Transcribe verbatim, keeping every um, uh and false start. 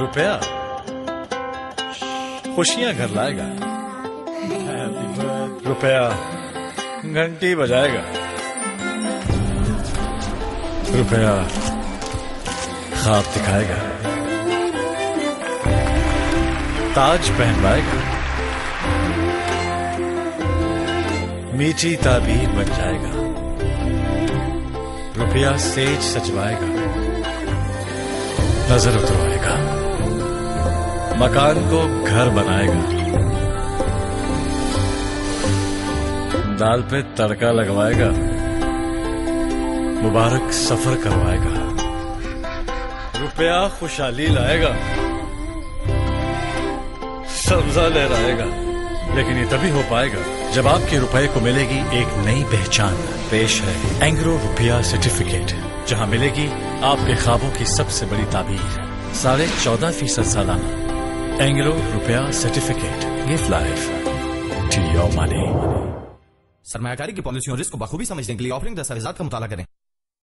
रुपया खुशियां घर लाएगा, रुपया घंटी बजाएगा, रुपया ख्वाब दिखाएगा, ताज पहनवाएगा, मीठी ताबीर बन जाएगा, रुपया सेज सजवाएगा, नजर उतरवाएगा, मकान को घर बनाएगा, दाल पे तड़का लगवाएगा, मुबारक सफर करवाएगा, रुपया खुशहाली लाएगा, सब्जा लहराएगा। लेकिन ये तभी हो पाएगा जब आपके रुपए को मिलेगी एक नई पहचान। पेश है एंग्रो रुपया सर्टिफिकेट, जहां मिलेगी आपके ख्वाबों की सबसे बड़ी ताबीर, साढ़े चौदह फीसद सालाना। एंग्रो रुपया certificate, give life to your money. सरमायाकारी की पॉलिसी और रिस्क को बखूबी समझने के लिए ऑफरिंग दस्तावेजात का मुताला करें।